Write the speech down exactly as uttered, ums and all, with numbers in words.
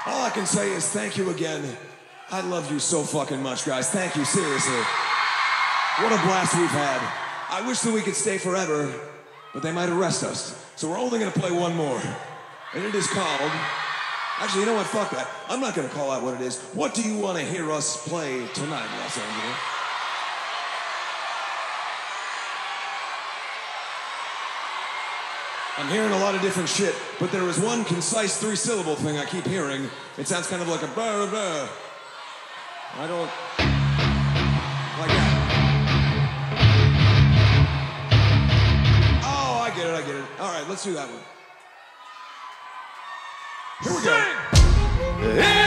All I can say is thank you again. I love you so fucking much, guys. Thank you, seriously. What a blast we've had. I wish that we could stay forever, but they might arrest us. So we're only gonna play one more. And it is called... Actually, you know what? Fuck that. I'm not gonna call out what it is. What do you want to hear us play tonight, Los Angeles? I'm hearing a lot of different shit, but there is one concise three-syllable thing I keep hearing. It sounds kind of like a blah, blah. I don't... like that. Oh, I get it, I get it. All right, let's do that one. Here we go.